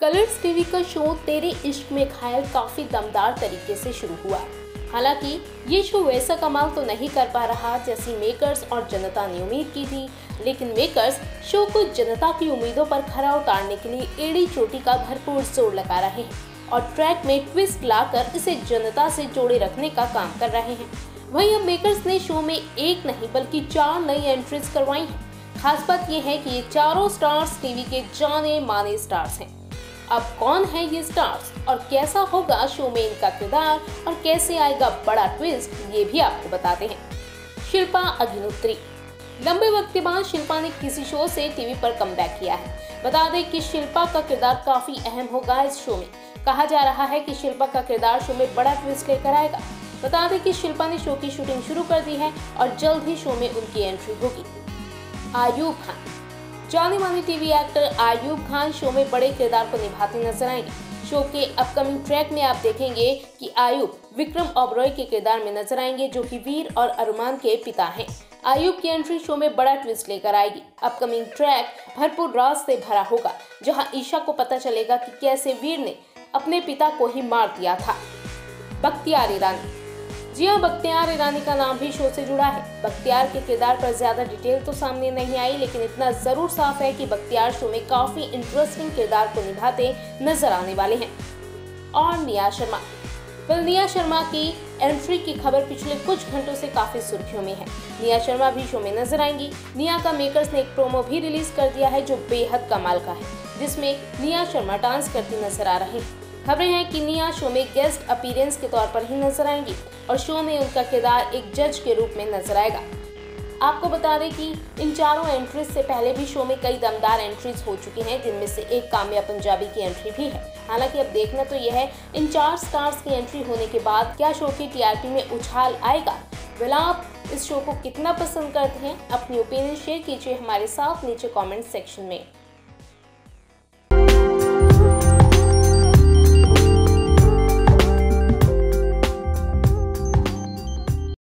Colors TV का show तेरे इश्क में घायल काफी दमदार तरीके से शुरू हुआ। हालांकि ये शो वैसा कमाल तो नहीं कर पा रहा जैसी मेकर्स और जनता ने उम्मीद की थी, लेकिन मेकर्स शो को जनता की उम्मीदों पर खरा उतारने के लिए एड़ी चोटी का भरपूर जोर लगा रहे हैं और ट्रैक में ट्विस्ट लाकर इसे जनता से जोड़े रखने का काम कर रहे हैं। वहीं अब मेकर्स ने शो में एक नहीं बल्कि 4 नई एंट्रीज करवाई हैं। खास बात यह है कि ये चारों स्टार्स टीवी के जाने माने स्टार्स हैं। अब कौन है ये स्टार्स और कैसा होगा शो में इनका किरदार और कैसे आएगा बड़ा ट्विस्ट, ये भी आपको बताते हैं। शिल्पा अग्निहोत्री। लंबे वक्त के बाद शिल्पा ने किसी शो से टीवी पर कमबैक किया है। बता दें कि शिल्पा का किरदार काफी अहम होगा इस शो में। कहा जा रहा है कि शिल्पा का किरदार शो में बड़ा ट्विस्ट लेकर आएगा। बता दें कि शिल्पा ने शो की शूटिंग शुरू कर दी है और जल्द ही शो में उनकी एंट्री होगी। आयुब खान। जाने माने TV actor Ayub Khan show में बड़े किरदार को निभाते नजर आएंगे। शो के अपकमिंग ट्रैक में आप देखेंगे कि आयुब विक्रम ओबरॉय के किरदार में नजर आएंगे, जो कि वीर और अरमान के पिता हैं। आयुब की एंट्री शो में बड़ा ट्विस्ट लेकर आएगी। अपकमिंग ट्रैक भरपूर राज से भरा होगा, जहां ईशा को पता चलेगा कि कैसे वीर ने अपने पिता को ही मार दिया था। बख्तियार ईरानी। जी हाँ, बख्तियार ईरानी का नाम भी शो से जुड़ा है। बख्तियार के किरदार पर ज्यादा डिटेल तो सामने नहीं आई, लेकिन इतना जरूर साफ है कि बख्तियार शो में काफी इंटरेस्टिंग किरदार को निभाते नजर आने वाले हैं। और निया शर्मा। निया शर्मा की एंट्री की खबर पिछले कुछ घंटों से काफी सुर्खियों में है। निया शर्मा भी शो में नजर आएंगी। निया का मेकर्स ने एक प्रोमो भी रिलीज कर दिया है जो बेहद कमाल का है, जिसमें निया शर्मा डांस करती नजर आ रही है। खबरें हैं कि निया शो में गेस्ट अपीयरेंस के तौर पर ही नजर आएंगी और शो में उनका किरदार एक जज के रूप में नजर आएगा। आपको बता दें कि इन चारों एंट्रीज से पहले भी शो में कई दमदार एंट्रीज हो चुकी हैं, जिनमें से एक काम्या पंजाबी की एंट्री भी है। हालांकि अब देखना तो यह है इन 4 स्टार्स की एंट्री होने के बाद क्या शो की टीआरपी में उछाल आएगा। आप इस शो को कितना पसंद करते हैं, अपनी ओपिनियन शेयर कीजिए हमारे साथ नीचे कमेंट सेक्शन में।